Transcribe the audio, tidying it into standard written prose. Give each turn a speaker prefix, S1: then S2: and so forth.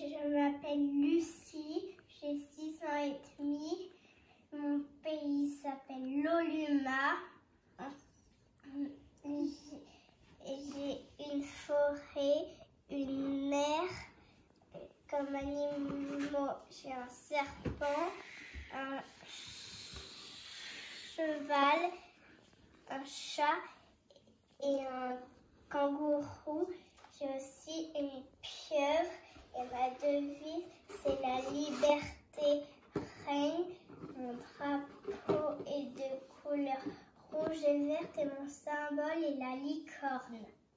S1: Je m'appelle Lucie, j'ai 6 ans et demi. Mon pays s'appelle l'Oluma. J'ai une forêt, une mer. Comme animaux, j'ai un serpent, un cheval, un chat et un kangourou. J'ai aussi une pieuvre et ma devise, c'est la liberté règne. Mon drapeau est de couleur rouge et verte et mon symbole est la licorne.